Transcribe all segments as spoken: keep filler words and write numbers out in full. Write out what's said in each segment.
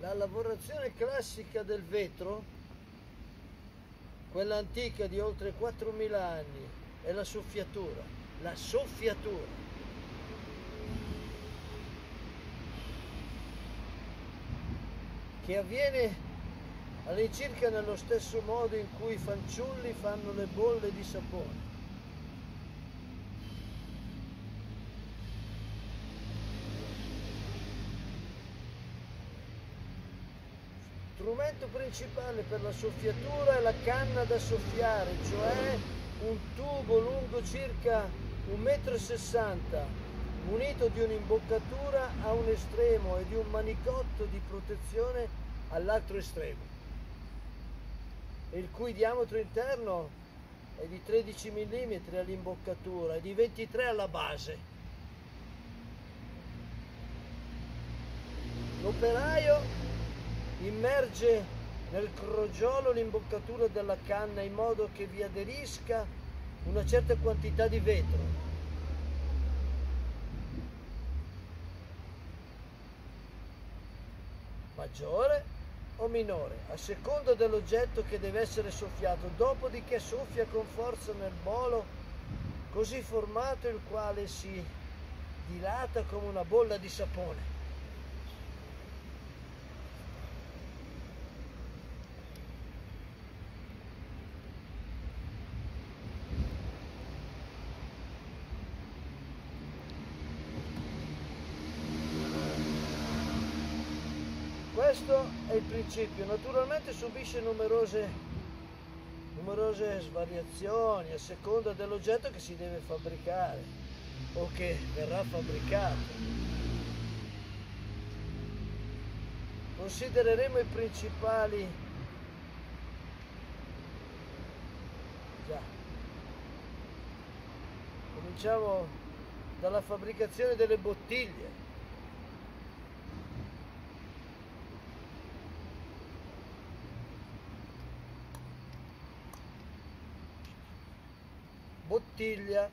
La lavorazione classica del vetro, quella antica di oltre quattromila anni, è la soffiatura, la soffiatura. Che avviene all'incirca nello stesso modo in cui i fanciulli fanno le bolle di sapone. Strumento principale per la soffiatura è la canna da soffiare, cioè un tubo lungo circa un metro e sessanta, munito di un'imboccatura a un estremo e di un manicotto di protezione all'altro estremo, il cui diametro interno è di tredici millimetri all'imboccatura e di ventitré alla base. L'operaio immerge nel crogiolo l'imboccatura della canna in modo che vi aderisca una certa quantità di vetro. Maggiore o minore, a seconda dell'oggetto che deve essere soffiato, dopodiché soffia con forza nel bolo così formato, il quale si dilata come una bolla di sapone. Questo è il principio, naturalmente subisce numerose, numerose svariazioni a seconda dell'oggetto che si deve fabbricare o che verrà fabbricato. Considereremo i principali, già, cominciamo dalla fabbricazione delle bottiglie. Bottiglia.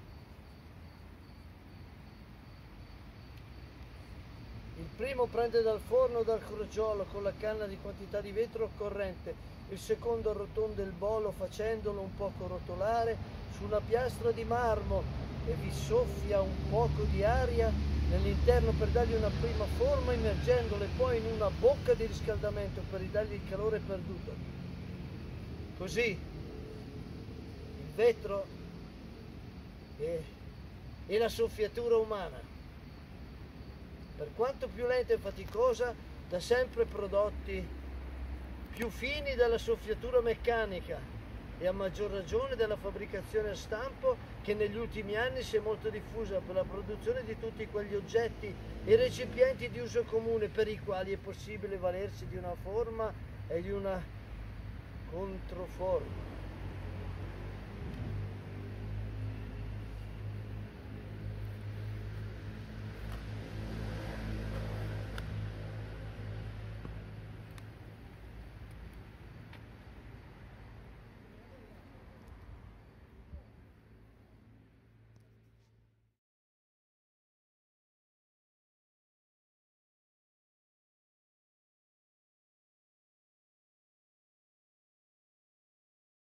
Il primo prende dal forno o dal crogiolo con la canna di quantità di vetro occorrente, il secondo arrotonda il bolo facendolo un poco rotolare su una piastra di marmo e vi soffia un poco di aria nell'interno per dargli una prima forma, immergendole poi in una bocca di riscaldamento per ridargli il calore perduto. Così il vetro e la soffiatura umana, per quanto più lenta e faticosa, da sempre prodotti più fini della soffiatura meccanica e a maggior ragione della fabbricazione a stampo, che negli ultimi anni si è molto diffusa per la produzione di tutti quegli oggetti e recipienti di uso comune per i quali è possibile valersi di una forma e di una controforma.